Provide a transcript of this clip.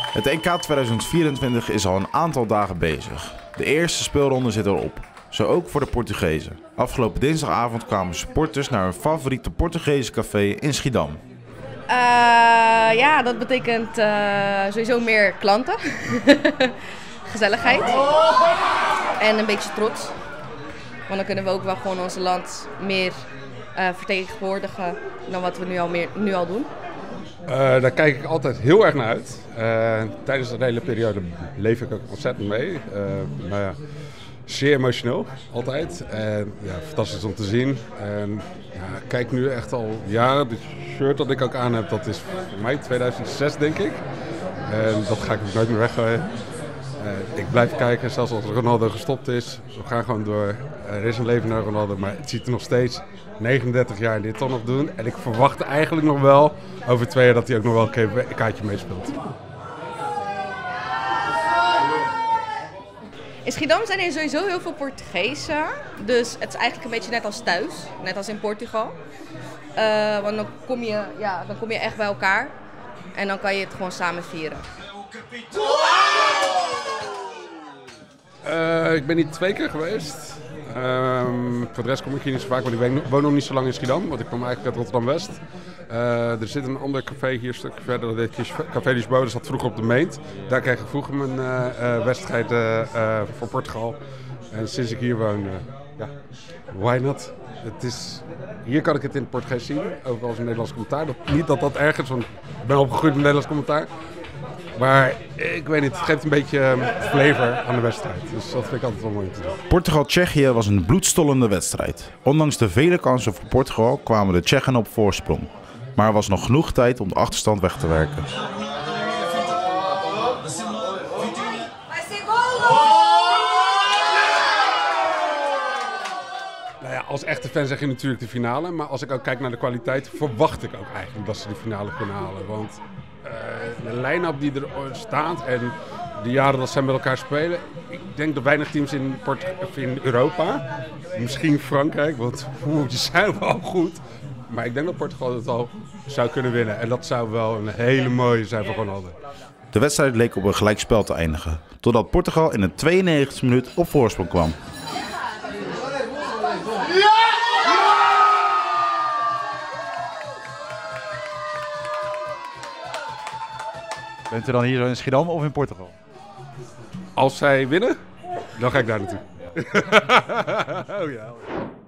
Het EK 2024 is al een aantal dagen bezig. De eerste speelronde zit erop. Zo ook voor de Portugezen. Afgelopen dinsdagavond kwamen supporters naar hun favoriete Portugese café in Schiedam. Ja, dat betekent sowieso meer klanten. Gezelligheid. En een beetje trots. Want dan kunnen we ook wel gewoon ons land meer vertegenwoordigen dan wat we nu al doen. Daar kijk ik altijd heel erg naar uit. Tijdens de hele periode leef ik ook ontzettend mee. Maar ja, zeer emotioneel, altijd. En ja, fantastisch om te zien. En ja, kijk nu echt al jaren. Dit shirt dat ik ook aan heb, dat is voor mij 2006 denk ik. En dat ga ik ook nooit meer weggooien. Ik blijf kijken, zelfs als Ronaldo gestopt is. We gaan gewoon door. Er is een leven naar Ronaldo, maar het ziet er nog steeds 39 jaar dit toch nog doen. En ik verwacht eigenlijk nog wel over 2 jaar dat hij ook nog wel een kaartje meespeelt. In Schiedam zijn er sowieso heel veel Portugezen. Dus het is eigenlijk een beetje net als thuis. Net als in Portugal. Want dan kom je echt bij elkaar. En dan kan je het gewoon samen vieren. Ik ben hier 2 keer geweest. Voor de rest kom ik hier niet zo vaak, want ik woon nog niet zo lang in Schiedam. Want ik kom eigenlijk uit Rotterdam-West. Er zit een ander café hier een stukje verder. Dat heet Café Lisboa. Dat zat vroeger op de Meent. Daar kreeg ik vroeger mijn wedstrijd voor Portugal. En sinds ik hier woon, why not? Hier kan ik het in het Portugees zien, overal als een Nederlands commentaar. Niet dat dat erg is, want ik ben opgegroeid met Nederlands commentaar. Maar ik weet niet, het geeft een beetje flavor aan de wedstrijd. Dus dat vind ik altijd wel mooi om te doen. Portugal-Tsjechië was een bloedstollende wedstrijd. Ondanks de vele kansen voor Portugal kwamen de Tsjechen op voorsprong. Maar er was nog genoeg tijd om de achterstand weg te werken. Nou ja, als echte fan zeg je natuurlijk de finale. Maar als ik ook kijk naar de kwaliteit, verwacht ik ook eigenlijk dat ze de finale kunnen halen. Want de line-up die er staat en de jaren dat zij met elkaar spelen. Ik denk dat weinig teams in Europa, misschien Frankrijk, want die zijn wel goed. Maar ik denk dat Portugal het al zou kunnen winnen. En dat zou wel een hele mooie zijn voor Ronaldo. De wedstrijd leek op een gelijkspel te eindigen. Totdat Portugal in de 92e minuut op voorsprong kwam. Bent u dan hier zo in Schiedam of in Portugal? Als zij winnen, dan ga ik daar naartoe. Oh ja.